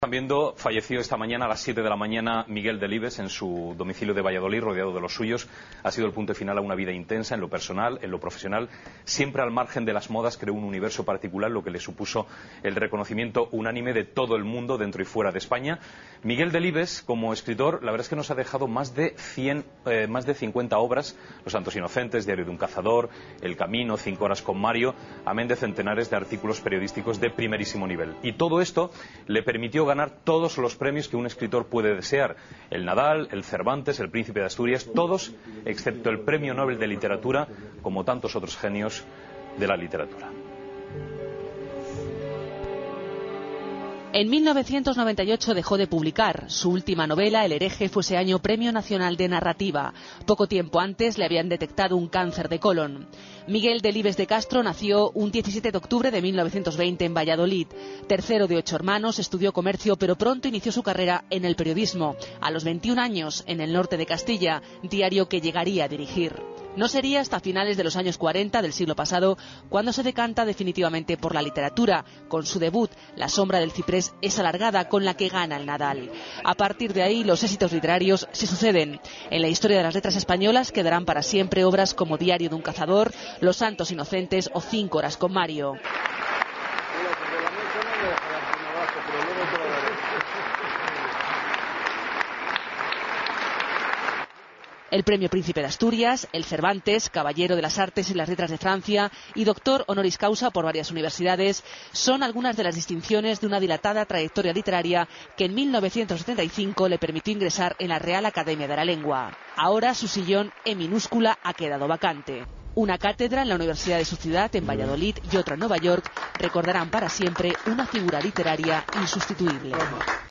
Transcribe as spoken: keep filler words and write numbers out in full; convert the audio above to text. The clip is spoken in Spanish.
Están viendo, falleció esta mañana a las siete de la mañana Miguel Delibes en su domicilio de Valladolid, rodeado de los suyos. Ha sido el punto final a una vida intensa en lo personal, en lo profesional. Siempre al margen de las modas creó un universo particular, lo que le supuso el reconocimiento unánime de todo el mundo, dentro y fuera de España. Miguel Delibes, como escritor, la verdad es que nos ha dejado más de cien, eh, más de cincuenta obras: Los Santos Inocentes, Diario de un Cazador, El Camino, Cinco Horas con Mario, amén de centenares de artículos periodísticos de primerísimo nivel. Y todo esto le permitió ganar todos los premios que un escritor puede desear: el Nadal, el Cervantes, el Príncipe de Asturias, todos excepto el Premio Nobel de Literatura, como tantos otros genios de la literatura. En mil novecientos noventa y ocho dejó de publicar. Su última novela, El hereje, fue ese año Premio Nacional de Narrativa. Poco tiempo antes le habían detectado un cáncer de colon. Miguel Delibes de Castro nació un diecisiete de octubre de mil novecientos veinte en Valladolid. Tercero de ocho hermanos, estudió comercio, pero pronto inició su carrera en el periodismo. A los veintiún años, en El Norte de Castilla, diario que llegaría a dirigir. No sería hasta finales de los años cuarenta del siglo pasado cuando se decanta definitivamente por la literatura, con su debut La sombra del ciprés es alargada, con la que gana el Nadal. A partir de ahí los éxitos literarios se suceden. En la historia de las letras españolas quedarán para siempre obras como Diario de un Cazador, Los Santos Inocentes o Cinco Horas con Mario. El Premio Príncipe de Asturias, el Cervantes, Caballero de las Artes y las Letras de Francia y doctor honoris causa por varias universidades son algunas de las distinciones de una dilatada trayectoria literaria que en mil novecientos setenta y cinco le permitió ingresar en la Real Academia de la Lengua. Ahora su sillón en minúscula ha quedado vacante. Una cátedra en la universidad de su ciudad, en Valladolid, y otra en Nueva York recordarán para siempre una figura literaria insustituible.